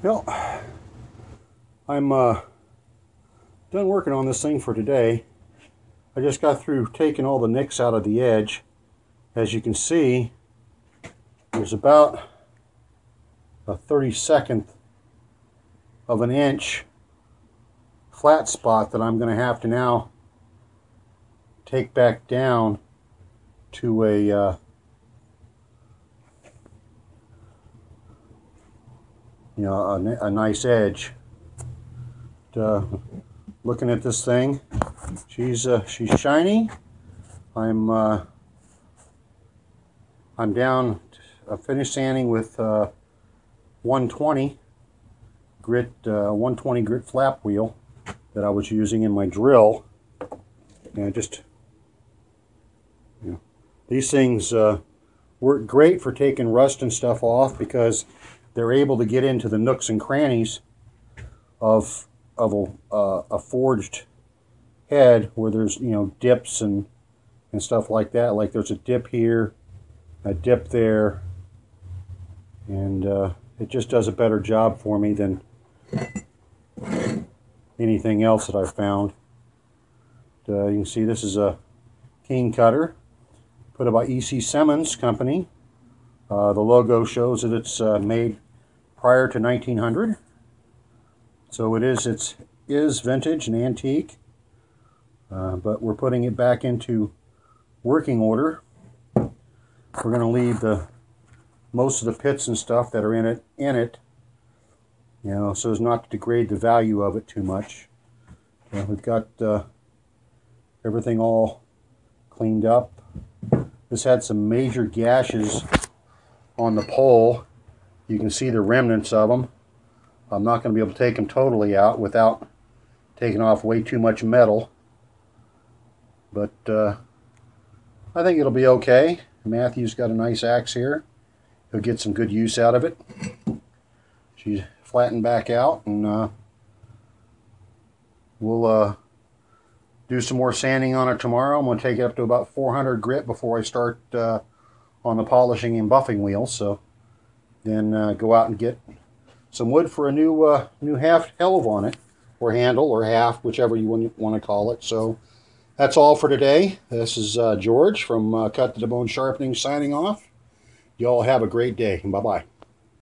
Well, I'm done working on this thing for today. I just got through taking all the nicks out of the edge. As you can see, there's about a 32nd of an inch flat spot that I'm going to have to now take back down to a nice edge. Looking at this thing, she's shiny. I'm down. Finished sanding with 120 grit, 120 grit flap wheel that I was using in my drill, and these things work great for taking rust and stuff off because they're able to get into the nooks and crannies of a forged head where there's dips and stuff like that. Like there's a dip here, a dip there, and it just does a better job for me than anything else that I've found. You can see this is a Keen Kutter put by E.C. Simmons company. The logo shows that it's made prior to 1900, so it is vintage and antique, but we're putting it back into working order. We're going to leave most of the pits and stuff that are in it, so as not to degrade the value of it too much. We've got everything all cleaned up. This had some major gashes on the pole. You can see the remnants of them. I'm not going to be able to take them totally out without taking off way too much metal, but I think it'll be okay. Matthew's got a nice axe here. He'll get some good use out of it. She's flattened back out, and we'll do some more sanding on it tomorrow. I'm going to take it up to about 400 grit before I start on the polishing and buffing wheels. So then go out and get some wood for a new half helve on it, or handle, or half, whichever you want to call it. So that's all for today. This is George from Cut to the Bone Sharpening signing off. You all have a great day. Bye-bye.